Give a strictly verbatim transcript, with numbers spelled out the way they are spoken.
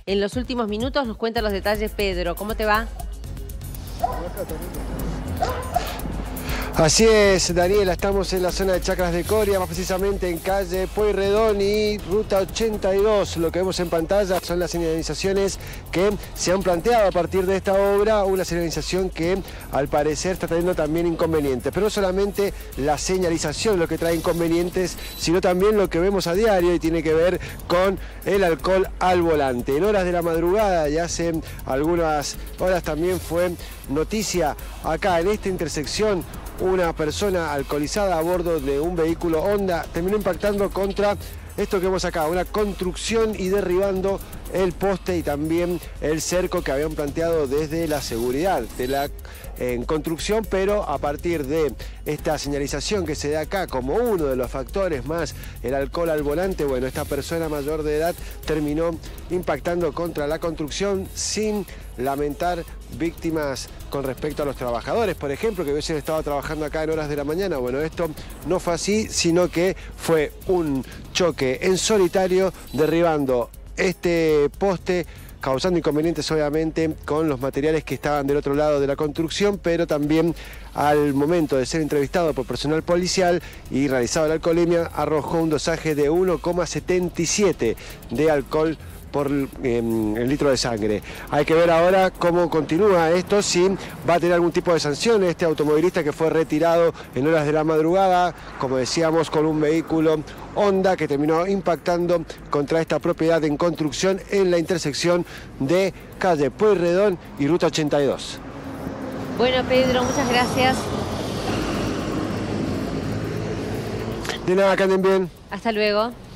en los últimos minutos. Nos cuenta los detalles Pedro. ¿Cómo te va? Así es, Daniela, estamos en la zona de Chacras de Coria, más precisamente en calle Pueyrredón y ruta ochenta y dos. Lo que vemos en pantalla son las señalizaciones que se han planteado a partir de esta obra, una señalización que al parecer está trayendo también inconvenientes. Pero no solamente la señalización lo que trae inconvenientes, sino también lo que vemos a diario y tiene que ver con el alcohol al volante. En horas de la madrugada y hace algunas horas también fue noticia acá en esta intersección. Una persona alcoholizada a bordo de un vehículo Honda terminó impactando contra esto que vemos acá, una construcción y derribando el poste y también el cerco que habían planteado desde la seguridad de la en construcción, pero a partir de esta señalización que se da acá como uno de los factores más el alcohol al volante, bueno, esta persona mayor de edad terminó impactando contra la construcción sin lamentar víctimas con respecto a los trabajadores, por ejemplo, que hubiesen estado trabajando acá en horas de la mañana. Bueno, esto no fue así, sino que fue un choque en solitario derribando este poste, causando inconvenientes obviamente con los materiales que estaban del otro lado de la construcción, pero también al momento de ser entrevistado por personal policial y realizado la alcoholemia, arrojó un dosaje de uno coma setenta y siete de alcohol por eh, el litro de sangre. Hay que ver ahora cómo continúa esto, si va a tener algún tipo de sanción este automovilista que fue retirado en horas de la madrugada, como decíamos, con un vehículo Honda que terminó impactando contra esta propiedad en construcción en la intersección de calle Pueyrredón y ruta ochenta y dos. Bueno, Pedro, muchas gracias. De nada, que anden bien. Hasta luego.